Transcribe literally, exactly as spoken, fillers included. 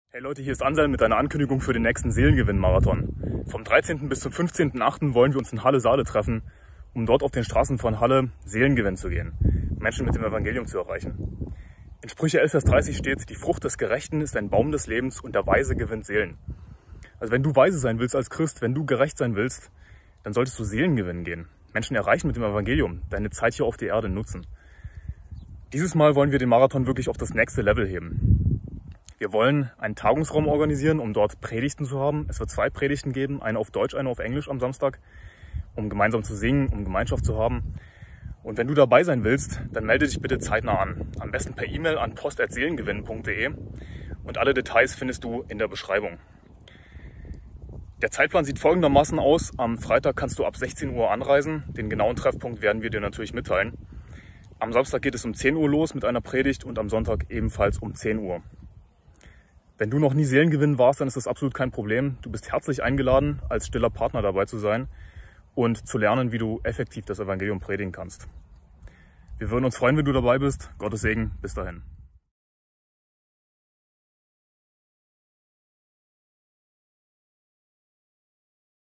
Hey Leute, hier ist Anselm mit einer Ankündigung für den nächsten Seelengewinn-Marathon. Vom dreizehnten bis zum fünfzehnten achten wollen wir uns in Halle-Saale treffen, um dort auf den Straßen von Halle Seelengewinn zu gehen, Menschen mit dem Evangelium zu erreichen. In Sprüche elf Vers dreißig steht, die Frucht des Gerechten ist ein Baum des Lebens und der Weise gewinnt Seelen. Also wenn du weise sein willst als Christ, wenn du gerecht sein willst, dann solltest du Seelengewinn gehen, Menschen erreichen mit dem Evangelium, deine Zeit hier auf der Erde nutzen. Dieses Mal wollen wir den Marathon wirklich auf das nächste Level heben. Wir wollen einen Tagungsraum organisieren, um dort Predigten zu haben. Es wird zwei Predigten geben, eine auf Deutsch, eine auf Englisch am Samstag, um gemeinsam zu singen, um Gemeinschaft zu haben. Und wenn du dabei sein willst, dann melde dich bitte zeitnah an. Am besten per E-Mail an post at seelengewinn punkt de und alle Details findest du in der Beschreibung. Der Zeitplan sieht folgendermaßen aus. Am Freitag kannst du ab sechzehn Uhr anreisen. Den genauen Treffpunkt werden wir dir natürlich mitteilen. Am Samstag geht es um zehn Uhr los mit einer Predigt und am Sonntag ebenfalls um zehn Uhr. Wenn du noch nie Seelengewinn warst, dann ist das absolut kein Problem. Du bist herzlich eingeladen, als stiller Partner dabei zu sein und zu lernen, wie du effektiv das Evangelium predigen kannst. Wir würden uns freuen, wenn du dabei bist. Gottes Segen. Bis dahin.